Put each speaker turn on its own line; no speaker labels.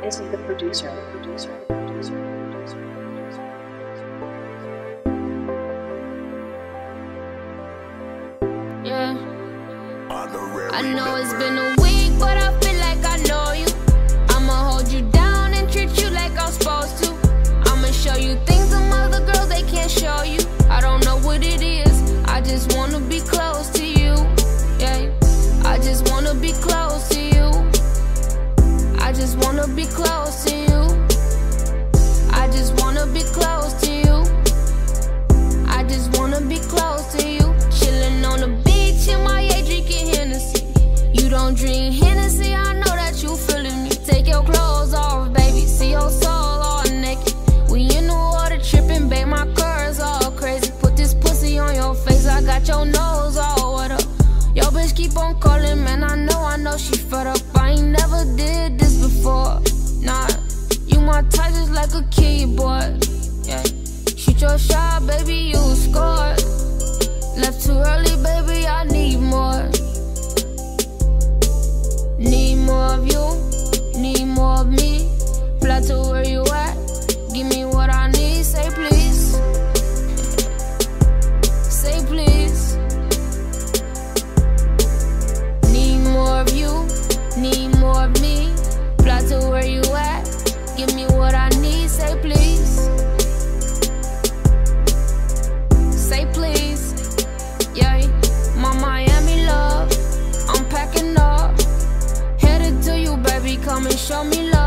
isn't the producer.
Yeah. I know it's been a week, but I feel like I know you. I'ma hold you down and treat you like I'm supposed to. I'ma show you things some other girls they can't show you. I don't know what it is, I just wanna be close to you. Yeah, I just wanna be close to you. I just wanna be close to you. I just wanna be close to you. I just wanna be close to you. Chillin' on the beach in my drinking Hennessy. You don't drink Hennessy, I know that you feeling me. Take your clothes off, baby, see your soul all naked. We in the water tripping, babe, my curves all crazy. Put this pussy on your face, I got your nose all wet up. Yo bitch keep on calling, man, I know she fed up. I ain't never did this before, nah. You my type just like a kid, boy, yeah. Shoot your shot, baby, you scored. Left too early, baby, I need more. Need more of you, need more of me. Fly to where you at, give me what I need. Say please, say please. Need more of you, need more of me. Fly to where you at, give me what I need. Say please, say please. Yeah, my Miami love, I'm packing up. Headed to you, baby, come and show me love.